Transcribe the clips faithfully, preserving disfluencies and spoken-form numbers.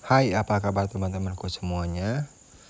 Hai, apa kabar teman-temanku semuanya?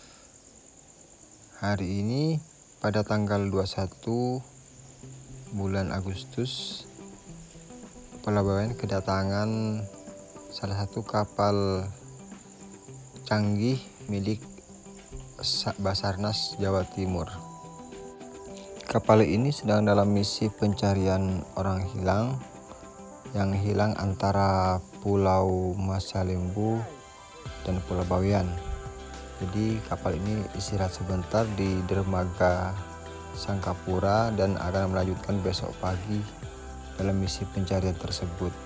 Hari ini pada tanggal dua puluh satu bulan Agustus, Pelabuhan kedatangan salah satu kapal canggih milik Basarnas Jawa Timur. Kapal ini sedang dalam misi pencarian orang hilang yang hilang antara Pulau Masalimbu dan Pulau Bawean. Jadi kapal ini istirahat sebentar di dermaga Sangkapura dan akan melanjutkan besok pagi dalam misi pencarian tersebut.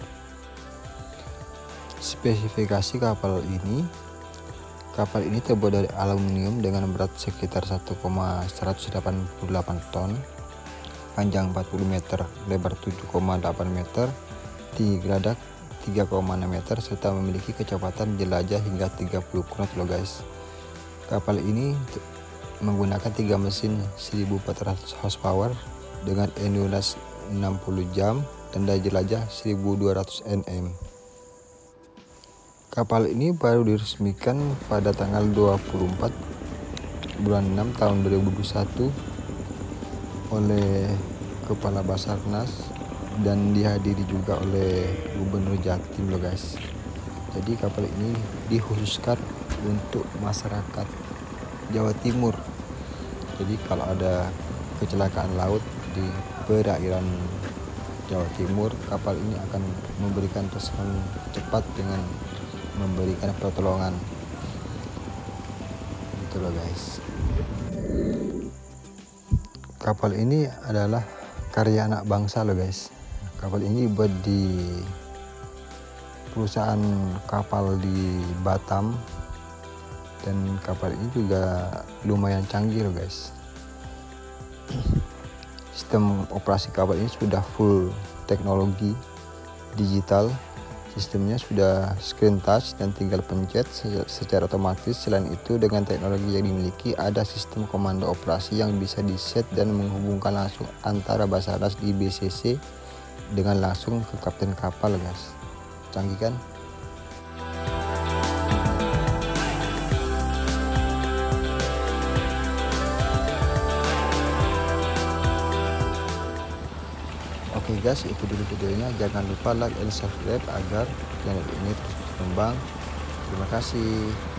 Spesifikasi kapal ini, kapal ini terbuat dari aluminium dengan berat sekitar satu koma seratus delapan puluh delapan ton, panjang empat puluh meter, lebar tujuh koma delapan meter, tinggi geladak tiga koma enam meter, serta memiliki kecepatan jelajah hingga tiga puluh knot loh guys. Kapal ini menggunakan tiga mesin seribu empat ratus horsepower dengan endurance enam puluh jam dan daya jelajah seribu dua ratus nm. Kapal ini baru diresmikan pada tanggal dua puluh empat bulan enam tahun dua ribu dua puluh satu oleh Kepala Basarnas dan dihadiri juga oleh Gubernur Jatim loh guys. Jadi kapal ini dikhususkan untuk masyarakat Jawa Timur. Jadi kalau ada kecelakaan laut di perairan Jawa Timur, kapal ini akan memberikan respon cepat dengan memberikan pertolongan. Gitu loh guys. Kapal ini adalah karya anak bangsa loh guys. Kapal ini dibuat di perusahaan kapal di Batam dan kapal ini juga lumayan canggih loh guys. Sistem operasi kapal ini sudah full teknologi digital. Sistemnya sudah screen touch dan tinggal pencet secara otomatis. Selain itu, dengan teknologi yang dimiliki, ada sistem komando operasi yang bisa di-set dan menghubungkan langsung antara Basarnas di B C C dengan langsung ke kapten kapal guys. Canggih kan? Oke guys, itu dulu videonya. Jangan lupa like dan subscribe agar channel ini terus berkembang. Terima kasih.